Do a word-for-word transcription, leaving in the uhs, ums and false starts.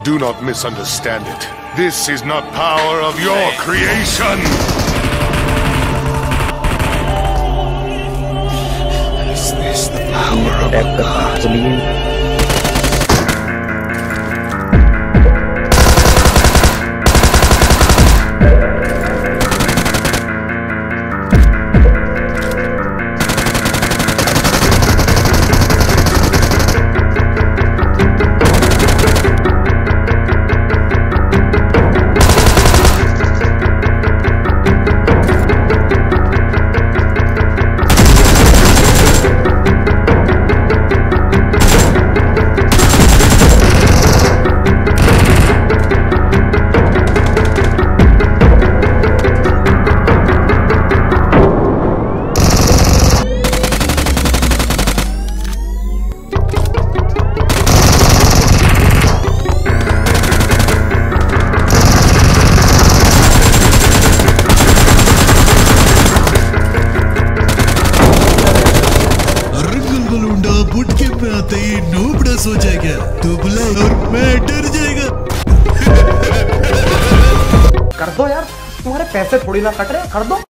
Do not misunderstand it. This is not power of your creation. Is this the power of God? में आते ही नोबड़ा सो जाएगा, दुबला और मैं डर जाएगा। कर दो यार, तुम्हारे पैसे थोड़ी ना कट रहे, कर दो।